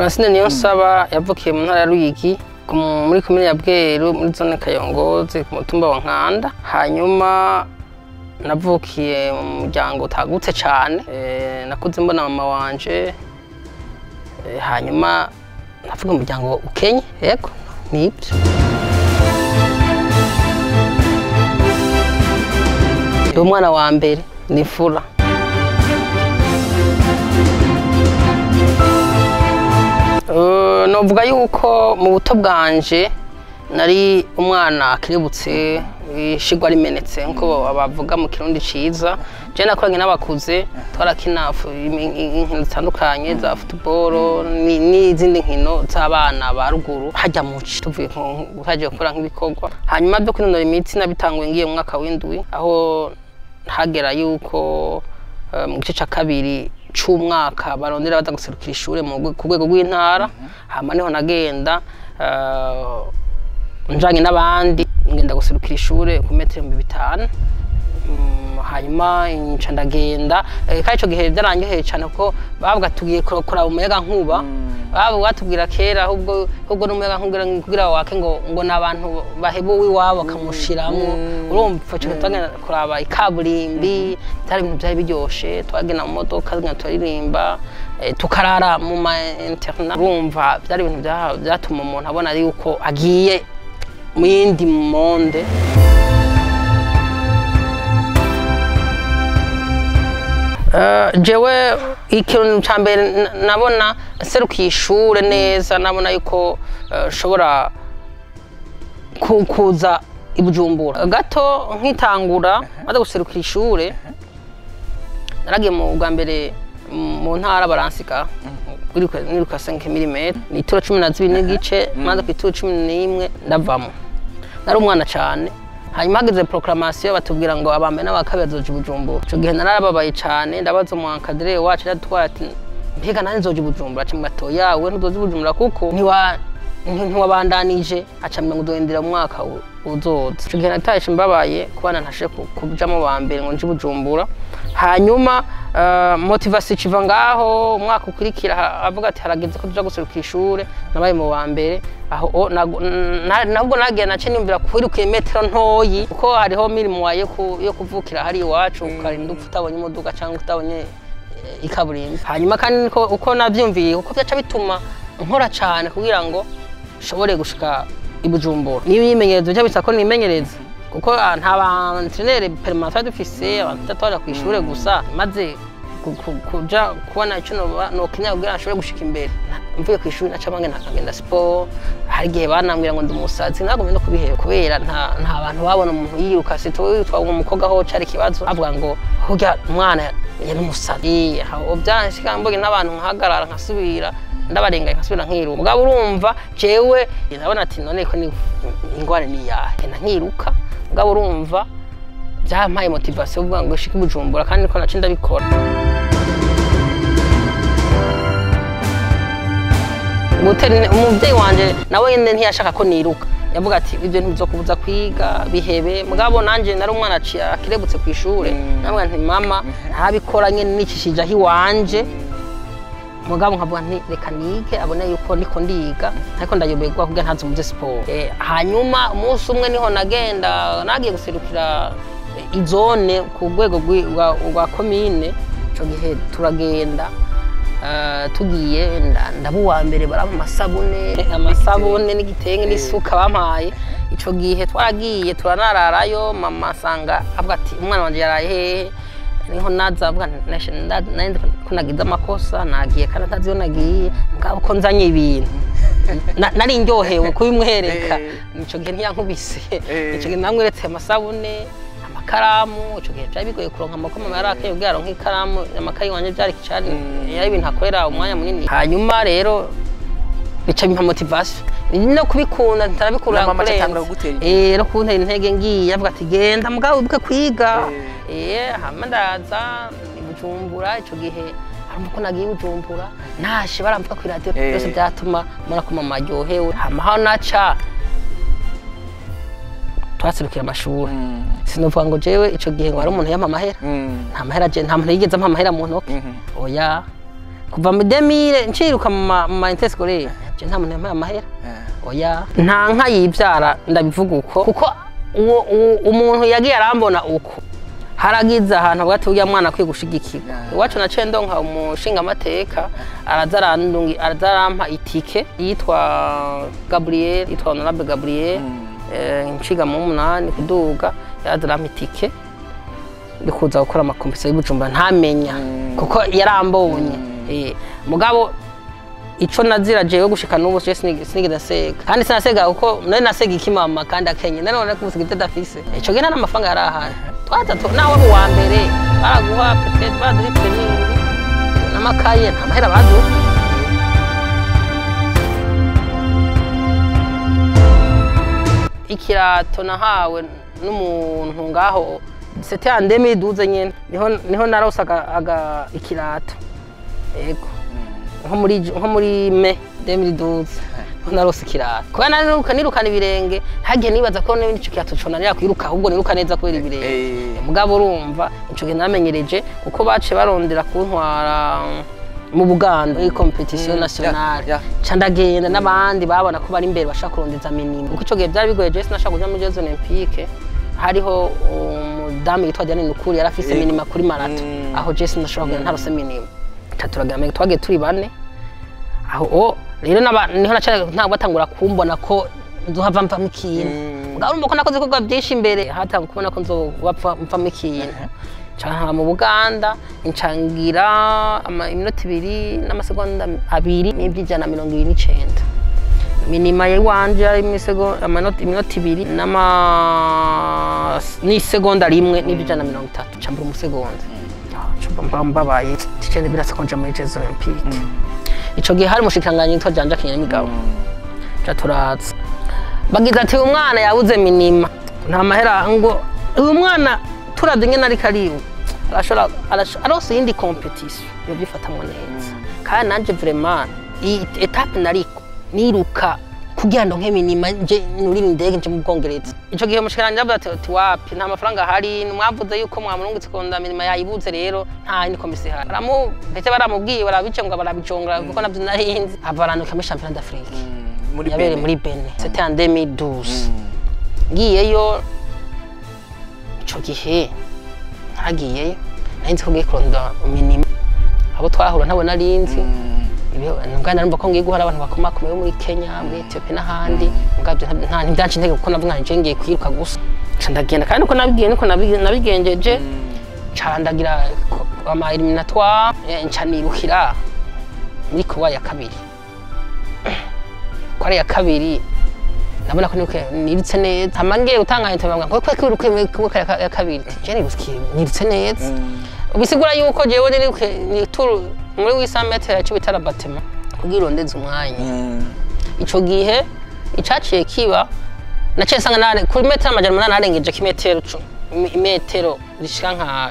Francine Niyonsaba yavukiye mu ntara ya Ruyigi muri komine ya Bweru muri zone Kayongozi ku mutumba wa Nkanda. Hanyuma navukiye mu muryango utagutse cyane, nakuze mbona mama wanje, hanyuma navuga umuryango ukenye. Yego nibyo. Ndi umwana wa mbere ni fura. Novuga yuko mu buto bwanje nari umwana akiributse ishigwa rimenetse nko abavuga mu kirundi ciza. Je nakoranye n'abakuze twarakina inkino zitandukanye za football n'izindi nkino z'abana ba ruguru hajya muci tuvuye haje gukora nk'ibikorwa. Hanyuma byo kwinonora imitsi nabitanguye ngiye mu mwaka w'indwi, aho hagera yuko mu gice ca kabiri c'umwaka barondera baza guserukira ishure ku rwego rw'intara. Hama niho nagenda njanye n'abandi ngenda guserukira ishure ku metero 500. Hanyuma nca ndagenda kandi ico gihe byaranyoheye cyane ko bavuga tugiye kuraba umuyaga nkuba. Batubwira kera ahubwo n'umuyaga kugira wake ngo nabantu bahebuwe iwabo bakamushiramwo. Urumva cyo tagenda kuraba ikaburimbi, byari ibintu byari biryoshe. Twagenda mu modoka turirimba, tukarara mu ma interna. Urumva byari ibintu byatuma umuntu abona yuko agiye mu yindi monde. Jewe ikintu ca mbere nabona serukiye ishure neza, nabona yuko shobora kuza i Bujumbura gato nkitangura maze guserukira ishure. Naragiye mu bwa mbere mu ntara baransika niruka 5 mm ni ituro 12 n'igice, maze ku ituro 11 ndavamo. Nari umwana cyane. Hanyuma hageze proclamation batubwira ngo abambe n'abakabiri bazoja i Bujumbura. Ico gihe narababaye cyane, ndabaza mu encadré wacu yatwara ati mbega nani nzoja i Bujumbura? Aca mbato yawe ntuzoza i Bujumbura kuko ntiwabandanije. Aca mbira ngo uzohindira mu mwaka uzoza. Ico gihe nataye mbabaye kubana ntashe kujamo ba mbere ngo nje i Bujumbura. Hanyuma motivation iva ngaho umwaka ukurikira avuga ati harageze ko tuja guserukira ishure. Nabaye mu wa mbere aho nabwo nagiye nace nimvira kwiruka metero ntoyi kuko hariho mirimo waye yo kuvukira hari iwacu ukarinda utabonye imodoka cyangwa utabonye ikaburimbi. Hanyuma kandi uko navyumviye kuko byaca bituma nkora cyane kugira ngo shobore gushika i Bujumbura. Nibimenyerezo byo bisako nimenyereza kuko nta ba entraîneur permanent dufise, abantu tatwara ku ishure gusa. Maze kuja kubona ico no Kenya kugira ashobore gushika imbere. Mvuye ku ishuri naca bange nakagenda sport. Hari gihe banambwira ngo ndumusazi, nagomye no kubiheba kubera nta bantu babona umuntu yiruka sito twa umukobwa ho cari kibazo avuga ngo hurya umwana yari umusazi. Aho byanshika mboge n'abantu nkahagarara nkasubira ndabarengaye nkasubira nkiruka. Mugabo urumva jewe ndabona ati none ko ni ingware ni yahe nkiruka. Mugabo urumva byampaye motivation uvuga ngo shika i Bujumbura kandi ko nacinda bikora. Umuvyeyi wanje nawe nyene ntiyashaka ko niruka, yavuga ati ibyo ntibizokubuza kwiga bihebe. Mugabo nanje nari umwana akirebutse ku ishure, navuga nti mama ntabikora nyene nicishije ahi wanje. Mugabo nkavuga nti reka nige abone yuko niko ndiga ariko ndayoberwa kugira ntazubuze sport. Hanyuma umunsi umwe niho nagiye guserukira izone ku rwego rwa komine. Ico gihe turagenda tugiye ndabuwa mbere barama amasabune n'igitenge n'isuka bampaye. Ico gihe twaragiye turanararayo. Mama asanga avuga ati umwana wanje yaraye hehe. Niho naza avuga nari ko nagize amakosa nagiye kandi ntaziyo nagiye. Mugabo ko nzanye ibintu nari ndyohewe kubimwereka. Ico gihe ntiyankubise. Ico gihe namweretse amasabune amakaramu. Ico gihe byari bigoye kuronka amakoma yarakaye ubwira nk'ikaramu amakayi wanje byari cyane yari ibintu akorera umwanya munini. Hanyuma rero bica bimpa motivation no kubikunda ntarabikura mama cyatangura gutera no kuntera intege ngiye avuga ati genda mugabo ubuke kwiga. Hama ndaza i Bujumbura. Ico gihe harumva ko nagiye i Bujumbura nashe baramvuga ku radio byose byatuma mbona ko mama aryohewe. Hama aho naca twaserukira amashuri. Sinovuga ngo jewe ico gihe ngo hari umuntu yampa amahera. Nta mahera je nta muntu yigeze ampa amahera mu ntoki. Oya kuva mu 2000 nciruka mu ma interscolaire je nta muntu yampaye amahera oya nta nka yivyara ndabivuga uko kuko umuntu yagiye arambona uko haragize ahantu bwati urya mwana kwiye gushigikirwa iwacu naciye ndonka umushinga amateka arazarampa itike yitwa Gabriel yitwa Honorable Gabriel nshiga mu 8 kuduga yarazarampa itike ndikuza gukora amakompetisi y'Ibujumbura ntamenya kuko yarambonye mugabo ico nazira jewe gushika n'ubu je sinigeze sega kandi sinasega kuko nari nasega ikimama kandi akenye none kubusiga ibyo dafise ico gena n'amafaranga yarahari twatatu nawe mu wa mbere baraguha peut-être baraduha training n'amakaye nta mahera baduha ikirato nahawe n'umuntu ngaho c'était en 2012 nyene niho narosaga ikirato yego nko muri me 2012 narose ikirato kuba nirukana ibirenge hagiye nibaza ko n'ico kirato cona nira kwiruka ahubwo niruka neza kubera ibirenge mugabo urumva ico gihe namenyereje kuko bace barondera kuntwara mu Buganda muri competition nationale candagenda n'abandi babona ko bari imbere bashaka kurondeza minimum kuko ico gihe byari bigoye je sinashaka kuja muri Jeux Olympiques hariho umudamu yitwa Diane Nukuri yarafise minima kuri marato aho je sinashobora kugenda ntarose minimum turagamye twagiye turi bane aho rero niho nta batangura kumbona ko nzohava mva mikina ngabo ko nakoze ko byinshi imbere hatanga kubona ko nzobapfa mva mikina cyangwa mu Buganda incangira iminota 2 n'amasegonda 2 n'ibyijana 29 minima yanje ari iminota 2 n'isegonda 1 n'ibyijana 30 cyambura umusegonda mbabaye ticende birasa konja muri Jeux Olympiques ico gihe hari mushikanganye yitwa Janja Kinyamigabo caturatse bagize ati umwana yabuze minima nta mahera ngo uyu mwana turavye ngene ari karibu arose yindi competition yo bifatamwe neza kandi nanje vraiment etape nariko niruka kugira ngo nk'eminima nje nuri indege nje mu Bwongereza ico gihe mushikiranje avuga ati wapi nta mafaranga hari mwavuze yuko mwamurungitse konda minima yayibuze rero nta ni komisi hari ndetse baramubwiye barabice ngo barabicongora kuko navyo narinzi avaranuka muri championnat d'Afrique muri Benin c'était en 2012 ngiyeyo ico gihe ntagiyeyo narinzi ko ngiye kuronda minima abo twahura ntabwo narinzi Ngana numva ko ngiye guhara abantu bakomakomeye muri Kenya muri Ethiopia n'ahandi ngabyo nta ntibyanci ntege kuko navuga nje ngiye kwiruka gusa ndagenda kandi ko nabigiye niko nabigenjeje candagira ama eliminatoire ncanibukira muri kuwa ya kabiri kwari ya kabiri nabona ko nirutse neza amangiye gutanga interview ngo ko kwiruka kuwa ya kabiri je nirutse neza bisigura yuko jewe ni turu muri 100 metero cyo bitara batema kugirondeza umwanya ico gihe icaciye kiba naciye sanga nare kuri metero amajana 8 narengeje kimetero 10 metero rishika nka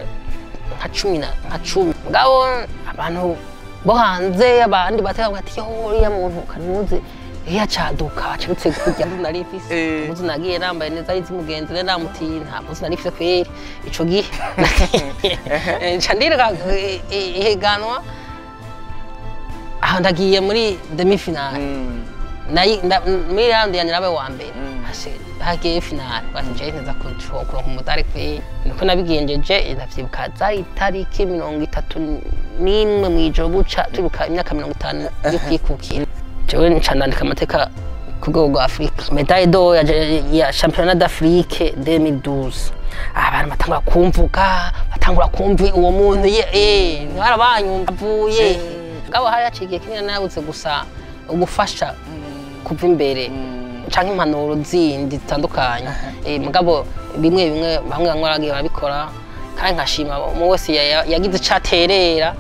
10 ngabo abantu bo hanze abandi batega ati yo ya muntu kanuze yacaduka acibutse kujya nari fise muzi nagiye nambaye neza ari zimugenzi ne namutiye nta muzi nari fise kweri ico gihe candira ihiganwa aha ndagiye muri demi finale muri round ya nyirabe wa mbere hagiye finale baje neza ko umudari kwe niko nabigenjeje ndavyibuka za itariki 31 mwijoro buca turuka imyaka 50 yo kwikukira jewe ncandandika amateka ku rwego rwa Afrika medaille d'or ya championnat d'Afrique 2012 abantu batangura kumvuga batangura kumva uwo muntu barabanyumva avuye ngabo hari yacigiye kinini nabuze gusa ugufasha kuva imbere canke impanuro zindi zitandukanye mugabo bimwe bamwe baragiye barabikora kandi nkashima mu wese yagize icaterera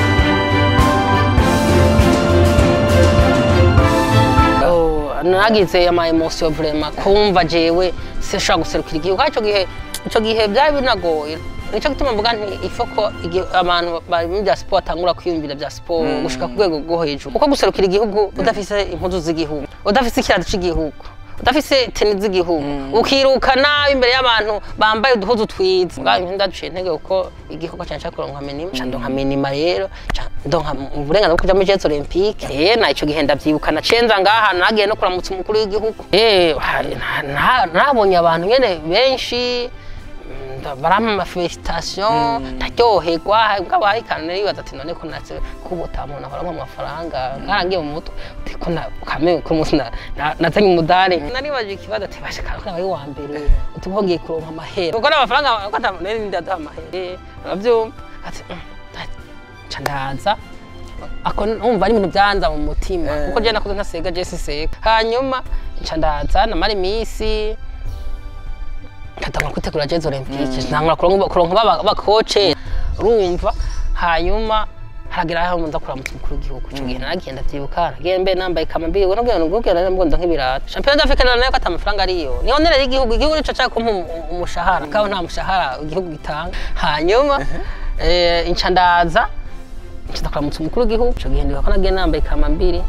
nagize ama emotion vraiment kumva jewe sishaka guserukira igihugu ico gihe byari binagoye nico gituma mvuga nti ifoko abantu bari mu bya sport atangura kwiyumvira bya sport gushika ku rwego rwo hejuru kuko guserukira igihugu udafise impuzu z'igihugu udafise ikirato cy'igihugu udafise teni z'igihugu ukiruka nabi imbere y'abantu bambaye uduhuzu twiza ngaho ndaciye intege uko igikorwa cyane cyakuronka minima ndonka minima rero ndonka uburenganzira bwo kuja muri Jeux Olympiques na ico gihe ndavyibuka nacenza ngaha nagiye no kuramutsa umukuru w'igihugu nabonye abantu nyene benshi barampa amafelicitation ndaryoherwa ngabo hari kantu nibaza ati none ko natse kubota umuntu abarampa amafaranga nkarangiye mu mutwe ko kamwe ko umunsi nazanye umudari naribaje ikibazo ati bashe kantu ari wa mbere utuhogiye kuronka amahera kuko n'amafaranga ko nari ndadaha amahera uravyumva ati candaza ako umva ari ibintu byanza mu mutima kuko je nakoze ntasega je siseka hanyuma candaza namara imisi katanga kwitegura Jeux Olympiques ntangura kuronka bakoce urumva hanyuma haragira aho munza kuramutsa umukuru w'igihugu cyo gihe nagenda vyibuka nagiye mbe nambaye kamambiri ngo nabwo ngubwira ngo nk'ibirata champion d'Afrique nayo ko atamafaranga ariyo niho nere igihugu nico cyako umushahara kaho nta mushahara igihugu gitanga hanyuma incandaza kuramutsa umukuru w'igihugu cyo gihe ndiko nagiye nambaye kamambiri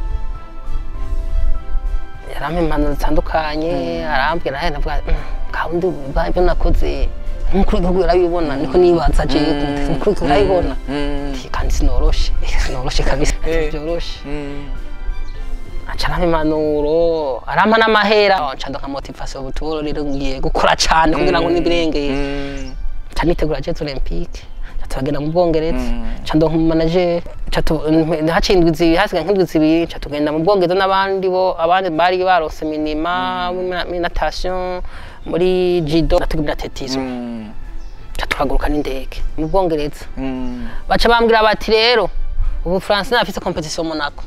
yarampe impanuro zitandukanye arambwira navuga kandi ibyo nakoze umukuru w'igihugu yarabibona niko nibaza je umukuru w'igihugu yarabibona kandi sinoroshe kabisa byoroshe acarampa impanuro arampa n'amahera nca ndonka motivation ubuturo rero ngiye gukora cane kugira ngo nibirengeye canitegura Jeux Olympiques tugenda mu Bwongereza ca ndonka mu manager hacindwi zibi hasigaye nk'indwi zibiri ca tugenda mu Bwongereza n'abandi abandi bari barose minima muri natation muri judo natugibira atletisme ca tukaguruka n'indege mu Bwongereza baca bambwira bati rero ubu France nafise competition Monaco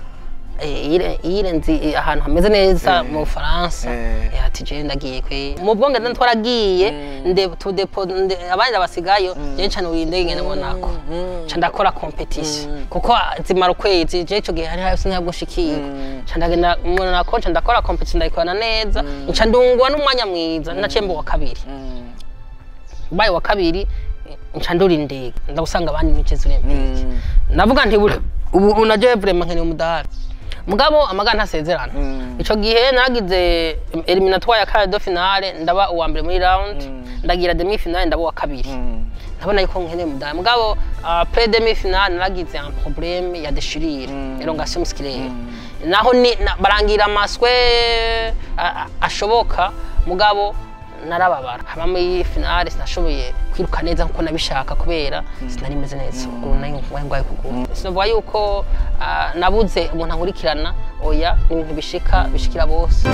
irenzi ahantu hameze neza mu Faransa ati je ndagiye kwe mu Bwongereza twaragiye abandi basigayo je cyane urinde ngene Monaco ca ndakora competition kuko zimara ukwezi je ico gihe hari hasi ntabwo nshikiye ca ndagenda Monaco ca ndakora competition ndayikorana neza nca ndungwa n'umwanya mwiza nacembo wa kabiri baye wa kabiri nca nduri indege ndagusanga abandi mu Jeux Olympiques navuga nti ubu naje vraiment nkene umudari mugabo amagana ntasezerana ico gihe nagize eliminatoire ya quart de finale ndaba uwa mbere muri round ndagira demi finale ndaba wa kabiri nabona yuko nkene mudari mugabo après demi finale nagize un problème ya déchirure elongation musculaire naho barangira amaswe ashoboka mugabo narababara haba muri finale sinashoboye kwiruka neza nkuko nabishaka kubera sinari meze neza ubu nayo ngwaye kuguma sinovuga yuko nabuze umuntu ankurikirana oya n'ibintu bishikira bose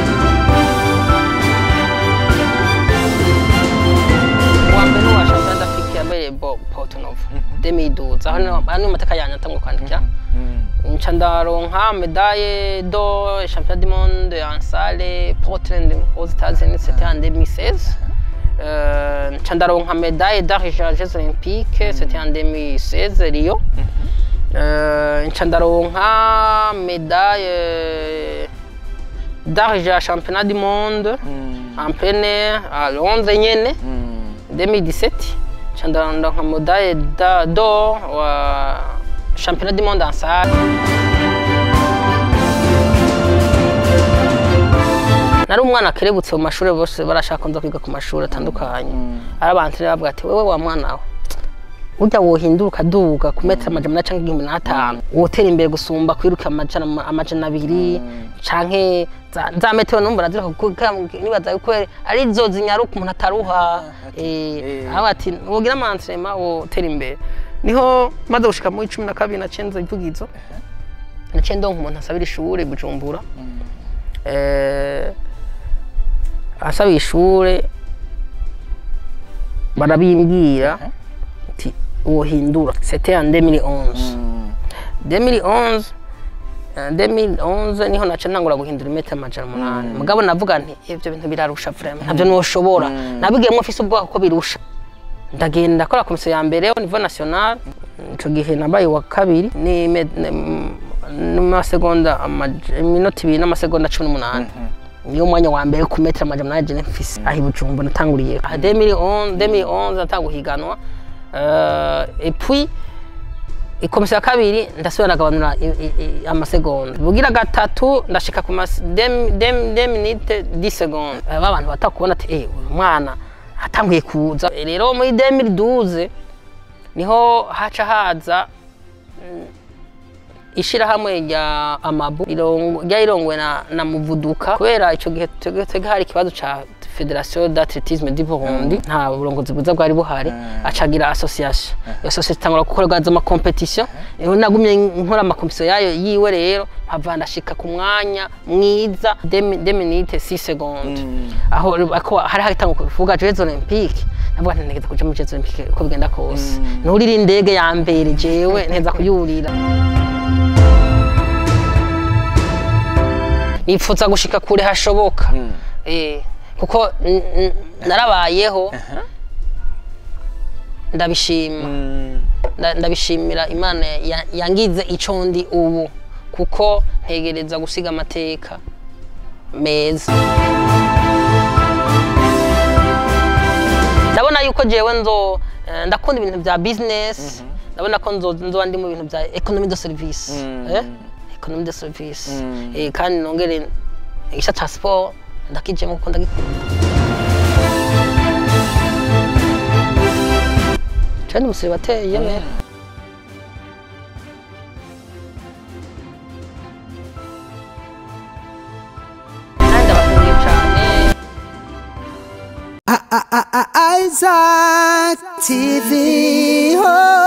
wambere wa champion d'Afrique yabereye Porto Novo 2012 aho ni mateka yanyu atamwe kwandikira nca ndaronka médaille d'or champion du monde en salle Portland aux États-Unis c'était en 2016 nca ndaronka médaille d'argent Jeux Olympiques c'était en 2016 Rio nca ndaronka médaille d'argent championnat du monde en plein air à Londres nyene 2017 nca ndaronka médaille d'or championnat du monde en salle. Nari umwana kerebutse mu mashuri bose barashaka nza kwiga ku mashuri atandukanye. Arabantu bavuga ati wewe wa mwana we ujya wohinduka duga ku metero amajana canke 15 wotera imbere gusumba kwiruka amajana 2 canke za metero numva nazira nibaza yuko ari zo zinyaruka umuntu ataruha abati wogira amantrema wotera imbere niho maze gushika mu 12 nacenze ivugizo nacendo umuntu asabira ishure Bujumbura asabira ishure barabimbwira ati wohindura c'était en 2011 niho naca ntangura guhindura imetero amajana 8 mugabo navuga nti ivyo bintu birarusha vraiment ntabyo noshobora nabigiyemo mfise ubwoko ko birusha ndagenda akora komisiyo ya mbere au niveau national ico gihe nabaye wa kabiri ni masegonda iminota 2 n'amasegonda 18 niyo mwanya wa mbere ku metero amajana 8 mfise ahi Bujumbura natanguriye 2011 natanguhiganwa et puis ikomisiyo ya kabiri ndasubira nagabanura amasegonda bugira gatatu ndashika ku 2 minutes 10 secondes abantu batakubona ati umwana atanguye kuza rero muri 2012 niho haca haza ishirahamwe rya amabu ryarongwe na muvuduka kubera ico gihe twega hari ikibazo ca Fédération d'athlétisme du Burundi nta burongozi buza bwari buhari acagira association iyo association itangura gukorwa ama competition nagumye nkora ama competition yayo yiwe rero mpava ndashika ku mwanya mwiza 2 minutes 6 secondes aho hari hatangwa kuvuga Jeux Olympiques navuga ntegeza kuja mu Jeux Olympiques uko bigenda kose nurira indege ya mbere jewe nteza kuyurira nipfuza gushika kure hashoboka kuko narabayeho ndabishimira Imana yangize ico ndi ubu kuko ntegereza gusiga amateka meza ndabona yuko jewe ndakunda ibintu bya business ndabona ko nzoba ndi mu bintu bya economy de service economy de service kandi nongere igisha cha sport ndakijemo kuko ndagikunda cyane umusore bateye yemera Isaac TV. Oh.